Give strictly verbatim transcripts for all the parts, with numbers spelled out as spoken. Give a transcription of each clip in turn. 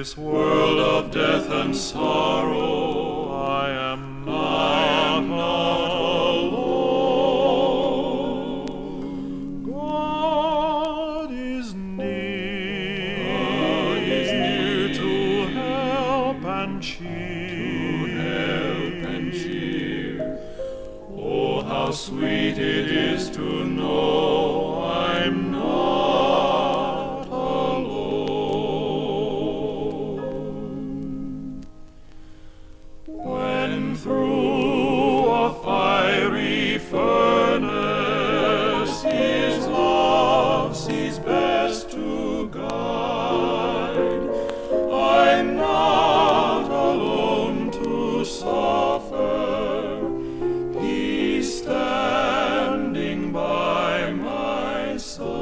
this world of death and sorrow, I am not, I am not alone. God is near, God is near to help and cheer, to help and cheer. Oh, how sweet it is to know I'm not alone. When through a fiery furnace His love sees best to guide, I'm not alone to suffer. He's standing by my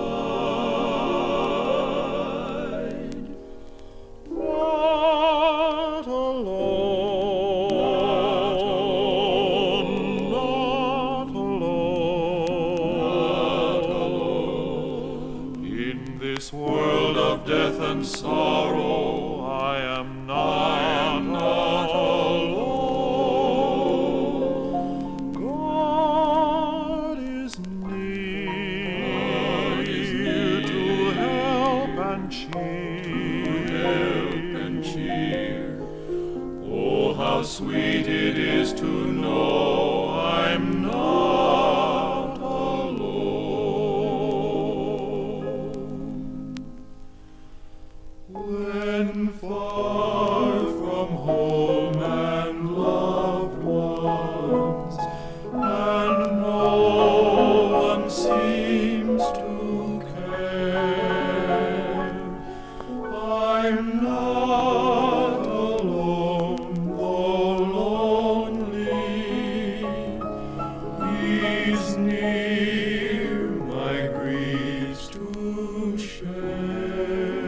side. Not alone, not alone, not alone. In this world of death and sorrow, I am not, I am not alone. God is near, God is near to help and cheer, to help and cheer. Oh, how sweet it is to know I'm not alone. When far from home and loved ones, and no one seems to care, I'm not alone, though lonely. He's near my griefs to share.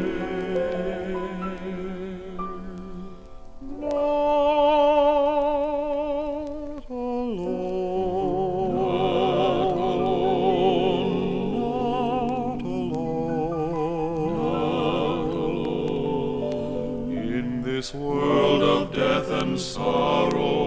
Not alone, not alone, not alone, not alone. In this world of death and sorrow,